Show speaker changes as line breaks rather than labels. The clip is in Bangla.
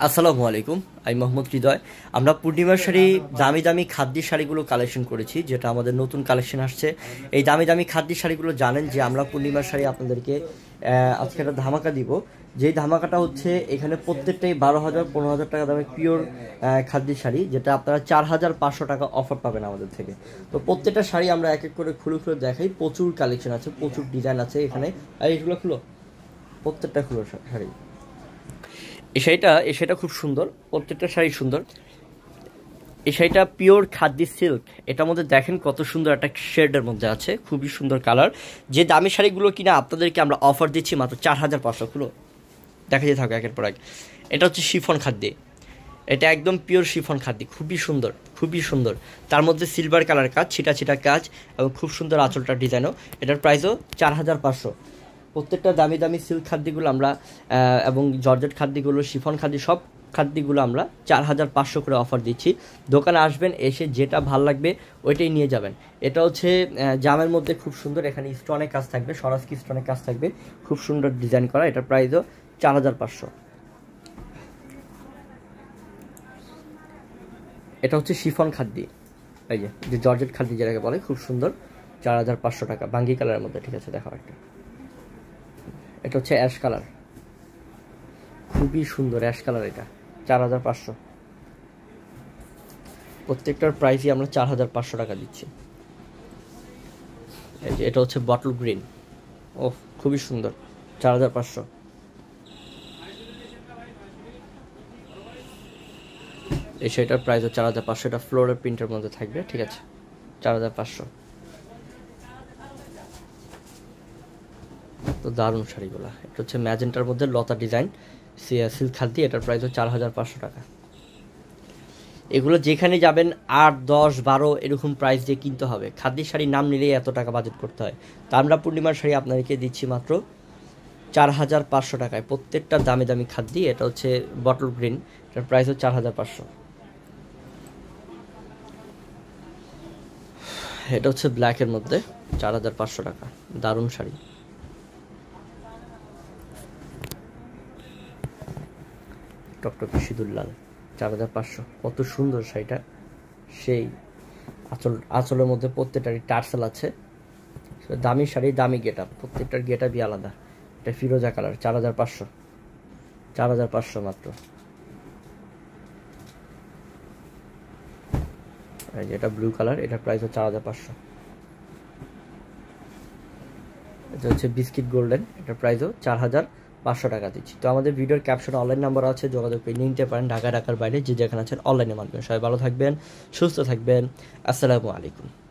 আসসালামু আলাইকুম, আমি মোহাম্মদ হৃদয়। আমরা পূর্ণিমা শাড়ি দামি দামি খাদ্যি শাড়িগুলো কালেকশন করেছি, যেটা আমাদের নতুন কালেকশন আসছে। এই দামি দামি খাদ্যি শাড়িগুলো জানেন যে আমরা পূর্ণিমা শাড়ি আপনাদেরকে আজকে একটা ধামাকা দিব। যেই ধামাকাটা হচ্ছে এখানে প্রত্যেকটাই 12,000 15,000 টাকা দামের পিওর খাদ্যি শাড়ি, যেটা আপনারা 4,500 টাকা অফার পাবেন আমাদের থেকে। তো প্রত্যেকটা শাড়ি আমরা এক এক করে খুলে খুলে দেখাই। প্রচুর কালেকশন আছে, প্রচুর ডিজাইন আছে এখানে। আর এইগুলো খুলো, প্রত্যেকটা খুলো শাড়ি। এই শাড়িটা খুব সুন্দর, প্রত্যেকটা শাড়ি সুন্দর। এই শাড়িটা পিওর খাদ্যি সিল্ক, এটার মধ্যে দেখেন কত সুন্দর একটা শেডের মধ্যে আছে, খুবই সুন্দর কালার। যে দামি শাড়িগুলো কিনা আপনাদেরকে আমরা অফার দিচ্ছি মাত্র 4,500। খুলো দেখা যেতে থাকো একের পর এক। এটা হচ্ছে শিফন খাদ্যি, এটা একদম পিওর শিফন খাদ্যি, খুবই সুন্দর, খুবই সুন্দর। তার মধ্যে সিলভার কালার কাজ, ছিটা ছিটা কাজ, এবং খুব সুন্দর আঁচলটার ডিজাইনও। এটার প্রাইসও 4,500। প্রত্যেকটা দামি দামি সিল্ক খাদ্যগুলো আমরা এবং জর্জেট খাদ্যগুলো, শিফন খাদ্য, সব খাদ্যগুলো আমরা 4,500 করে অফার দিচ্ছি। দোকানে আসবেন, এসে যেটা ভাল লাগবে ওইটাই নিয়ে যাবেন। এটা হচ্ছে জামের মধ্যে খুব সুন্দর, এখানে স্টোনের কাজ থাকবে, সরাসরি স্টোনের কাজ থাকবে, খুব সুন্দর ডিজাইন করা। এটার প্রাইসও 4,500। এটা হচ্ছে শিফন খাদ্য, এই যে জর্জেট খাদ্য যেটাকে বলে, খুব সুন্দর, 4,500 টাকা, বাঙ্গি কালারের মধ্যে। ঠিক আছে, দেখাও একটা। এটা হচ্ছে অ্যাশ কালার, খুবই সুন্দর অ্যাশ কালার, এটা 4,500। প্রত্যেকটার প্রাইসই আমরা 4,500 টাকা দিচ্ছি। এই যে এটা হচ্ছে বটল গ্রিন, ও খুবই সুন্দর, 4,500। এই শাড়িটার প্রাইসও 4,500। এটা ফ্লোরাল প্রিন্টের মধ্যে থাকবে। ঠিক আছে, 4,500। তো দারুণ শাড়িগুলো। এটা হচ্ছে ম্যাজেন্টার মধ্যে লতা ডিজাইন সিল্ক খাদ্য, এটার প্রাইসও 4,500 টাকা। এগুলো যেখানে যাবেন 8, 10, 12 এরকম প্রাইস দিয়ে কিনতে হবে। খাদ্য শাড়ির নাম নিলেই এত টাকা বাজেট করতে হয়। তা আমরা পূর্ণিমার শাড়ি আপনাদেরকে দিচ্ছি মাত্র 4,500 টাকায়। প্রত্যেকটা দামি দামি খাদ্য। এটা হচ্ছে বটল গ্রিন, এটার প্রাইসও 4,500। এটা হচ্ছে ব্ল্যাকের মধ্যে, 4,500 টাকা, দারুণ শাড়ি। টকটকে সিঁদুর লাল, 4,500। কত সুন্দর শাড়িটা, সেই আঁচলের মধ্যে প্রত্যেকটারই টার্সেল আছে। দামি শাড়ি, দামি গেট আপ, প্রত্যেকটার গেট আপই আলাদা। এটা ফিরোজা কালার, 4,500, 4,500 মাত্র। এই যে এটা ব্লু কালার, এটার প্রাইসও 4,500। এটা হচ্ছে বিস্কিট গোল্ডেন, এটার প্রাইসও 4,500 টাকা দিচ্ছি। তো আমাদের ভিডিওর ক্যাপশনে অনলাইন নাম্বার আছে, যোগাযোগ করে নিতে পারেন। ঢাকার বাইরে যে যেখানে আছেন অনলাইনের মাধ্যমে। সবাই ভালো থাকবেন, সুস্থ থাকবেন। আসসালামু আলাইকুম।